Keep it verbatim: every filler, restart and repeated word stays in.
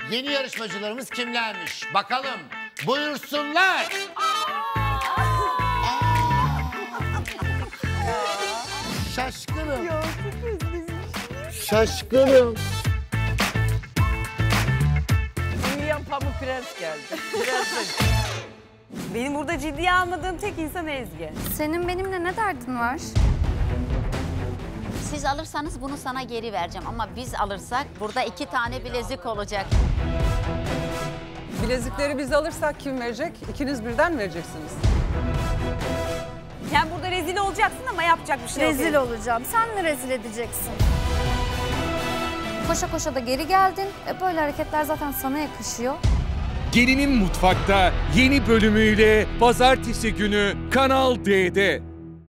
Yeni yarışmacılarımız kimlermiş? Bakalım. Buyursunlar. Şaşkınım. Şaşkınım. Uyuyan Pamuk Prens geldi. Prenses. Benim burada ciddiye almadığım tek insan Ezgi. Senin benimle ne derdin var? Siz alırsanız bunu sana geri vereceğim ama biz alırsak burada iki tane bilezik olacak. Bilezikleri biz alırsak kim verecek? İkiniz birden mi vereceksiniz? Sen burada rezil olacaksın ama yapacak bir şey yok. Rezil olacağım. Sen mi rezil edeceksin? Koşa koşa da geri geldin. E böyle hareketler zaten sana yakışıyor. Gelinin Mutfak'ta yeni bölümüyle pazartesi günü Kanal D'de.